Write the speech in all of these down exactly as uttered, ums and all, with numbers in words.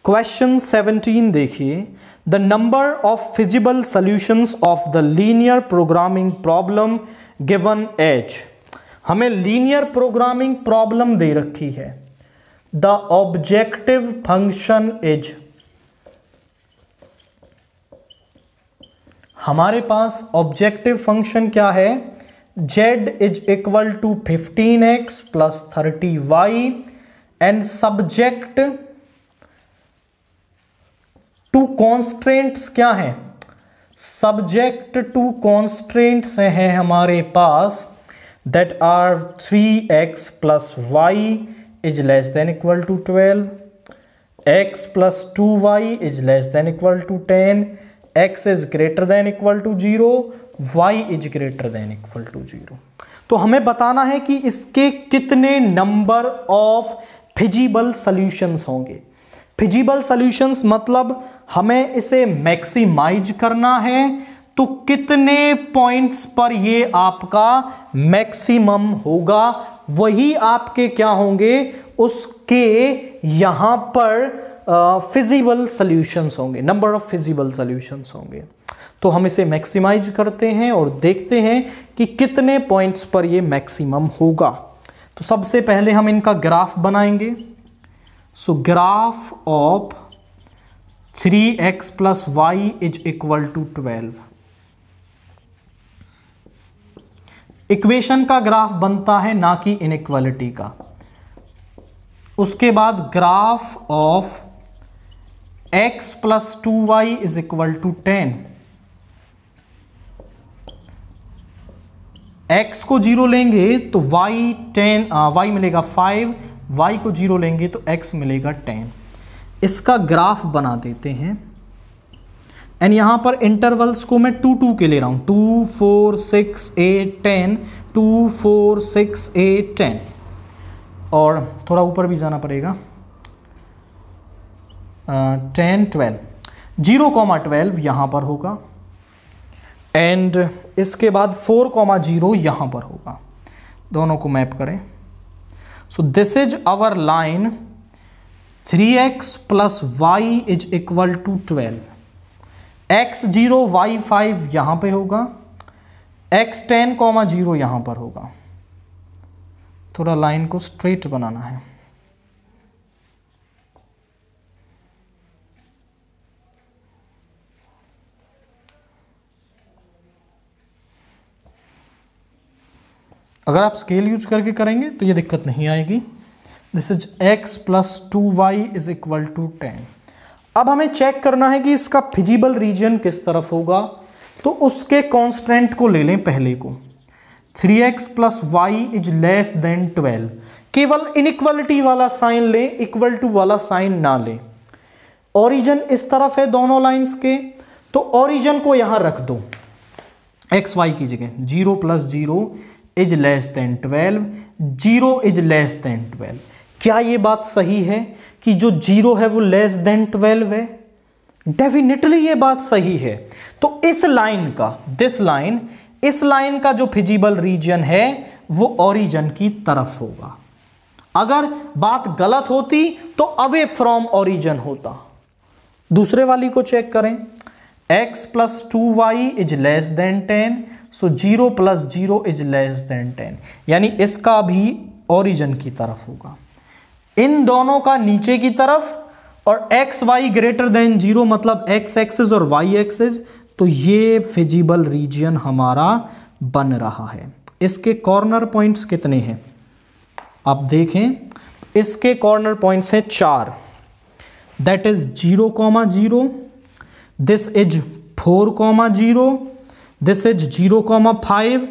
Question seventeen देखिए, the number of feasible solutions of the linear programming problem given as. हमें linear programming problem दे रखी है। The objective function is, हमारे पास objective function क्या है, z is equal to fifteen x plus thirty y and subject to constraints क्या है, subject to constraints है हमारे पास that are three x plus y is less than equal to twelve, x plus two y is less than equal to ten, x is greater than equal to zero, y is greater than equal to zero. तो हमें बताना है कि इसके कितने number of feasible solutions होंगे। Feasible solutions मतलब हमें इसे मैक्सिमाइज करना है, तो कितने पॉइंट्स पर ये आपका मैक्सिमम होगा, वही आपके क्या होंगे, उसके यहां पर फिजिबल सॉल्यूशंस होंगे, नंबर ऑफ फिजिबल सॉल्यूशंस होंगे। तो हम इसे मैक्सिमाइज करते हैं और देखते हैं कि कितने पॉइंट्स पर ये मैक्सिमम होगा। तो सबसे पहले हम इनका ग्राफ बनाएंगे। So graph of three x plus y is equal to twelve. Equation का ग्राफ बनता है, ना कि इनइक्वालिटी का। उसके बाद graph of x plus two y is equal to ten. x को जीरो लेंगे तो y टेन, y मिलेगा फाइव, y को जीरो लेंगे तो x मिलेगा टेन। इसका ग्राफ बना देते हैं एंड यहां पर इंटरवल्स को मैं टू टू के ले रहा हूं, two four six eight ten, two four six eight ten, और थोड़ा ऊपर भी जाना पड़ेगा, ten twelve, zero comma twelve यहां पर होगा एंड इसके बाद फोर कॉमा जीरो यहां पर होगा। दोनों को मैप करें। So this is our line three x plus y is equal to twelve. X zero y five यहां पे होगा, एक्स टेन कॉमा जीरो यहां पर होगा। थोड़ा लाइन को स्ट्रेट बनाना है। अगर आप स्केल यूज करके करेंगे तो ये दिक्कत नहीं आएगी। This is x plus two y is equal to ten. अब हमें चेक करना है कि इसका फिजिबल रीजन किस तरफ होगा, तो उसके कांस्टेंट को ले लें पहले को। Three x plus y is less than twelve. केवल इनइक्वालिटी वाला साइन लें, इक्वल टू वाला साइन ना लें। ओरिजिन इस तरफ है दोनों लाइंस के, तो ओरिजिन को यहां रख दो एक्स वाई की जगह। Zero plus zero is less than twelve, zero is less than twelve. क्या ये बात सही है कि जो जीरो है वो लेस देन ट्वेल्व है? डेफिनेटली ये बात सही है। तो इस लाइन का, दिस लाइन, इस लाइन का जो फिजिबल रीजन है वो ओरिजिन की तरफ होगा। अगर बात गलत होती तो अवे फ्रॉम ओरिजिन होता। दूसरे वाली को चेक करें। x plus two y is less than ten, so zero plus zero is less than ten, यानी इसका भी ओरिजिन की तरफ होगा। इन दोनों का नीचे की तरफ और x y greater than zero, मतलब एक्स एक्सिस और वाई एक्सिस, तो ये फिजिबल रीजन हमारा बन रहा है। इसके कॉर्नर पॉइंट्स कितने हैं आप देखें। इसके कॉर्नर पॉइंट्स हैं चार, that is zero comma zero, this is four comma zero, this is zero comma five,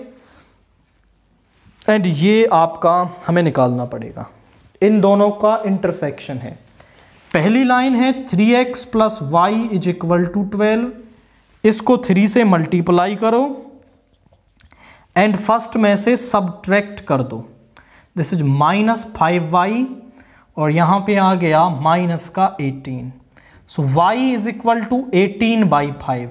and ये आपका हमें निकालना पड़ेगा। इन दोनों का इंटरसेक्शन है। पहली लाइन है three x plus y is equal to twelve, इसको थ्री से मल्टीप्लाई करो एंड फर्स्ट में से सबट्रैक्ट कर दो। This is minus five y और यहां पे आ गया माइनस का eighteen. So y is equal to eighteen by five.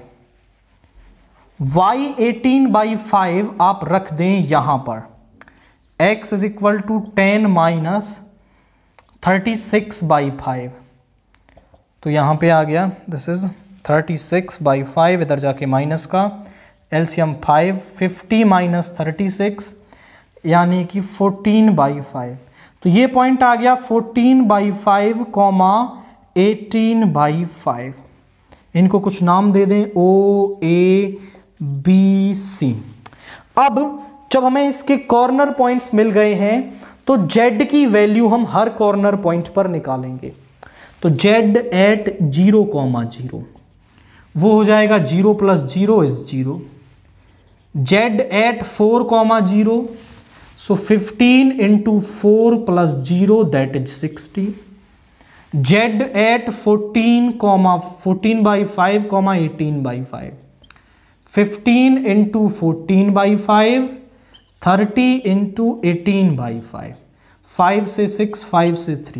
Y eighteen by five आप रख दें यहां पर। x is equal to ten minus thirty six by five, तो यहाँ पे आ गया this is thirty six by five, इधर जाके माइनस का LCM five, fifty minus thirty six यानी कि फोर्टीन बाई फाइव। तो ये पॉइंट आ गया fourteen by five comma eighteen by five. इनको कुछ नाम दे दें, ओ ए बी सी। अब जब हमें इसके कॉर्नर पॉइंट्स मिल गए हैं तो z की वैल्यू हम हर कॉर्नर पॉइंट पर निकालेंगे। तो z at zero comma zero वो हो जाएगा zero plus zero is zero. z at four comma zero, so fifteen into four plus zero that is sixty. z at fourteen comma fourteen by five comma eighteen by five, fifteen into fourteen by five, thirty into eighteen by five, five से six, five से three.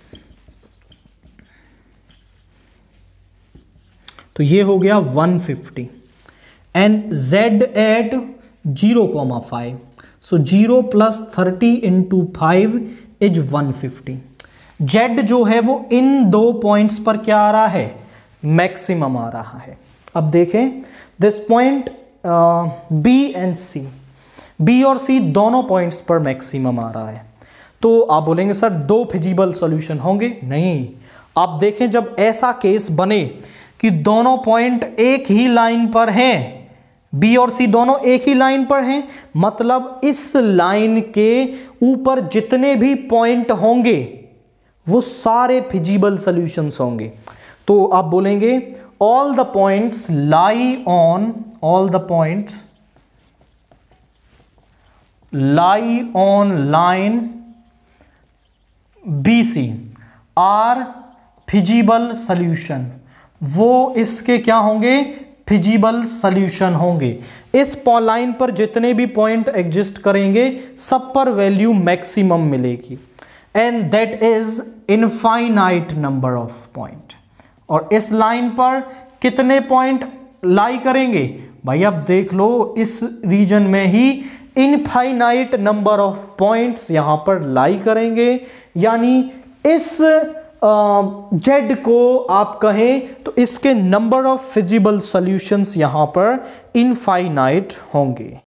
तो ये हो गया one fifty. And z at zero comma five, so zero plus thirty into five is one fifty. z जो है वो इन दो पॉइंट्स पर क्या आ रहा है, मैक्सिमम आ रहा है। अब देखें this point b and c, b और c दोनों पॉइंट्स पर मैक्सिमम आ रहा है। तो आप बोलेंगे सर दो फिजिबल सॉल्यूशन होंगे, नहीं। आप देखें जब ऐसा केस बने कि दोनों पॉइंट एक ही लाइन पर हैं, b और c दोनों एक ही लाइन पर हैं, मतलब इस लाइन के ऊपर जितने भी पॉइंट होंगे वो सारे फिजिबल सॉल्यूशंस होंगे। तो आप बोलेंगे all the points lie on, all the points lie on line B C are feasible solution. वो इसके क्या होंगे, फिजिबल सॉल्यूशन होंगे। इस लाइन पर जितने भी पॉइंट एग्जिस्ट करेंगे सब पर वैल्यू मैक्सिमम मिलेगी। And that is infinite number of point. और इस लाइन पर कितने पॉइंट लाई करेंगे भाई, अब देख लो इस रीजन में ही इनफाइनाइट नंबर ऑफ पॉइंट्स यहां पर लाई करेंगे। यानी इस जेड uh, को आप कहें तो इसके नंबर ऑफ फिजिबल सॉल्यूशंस यहां पर इनफाइनाइट होंगे।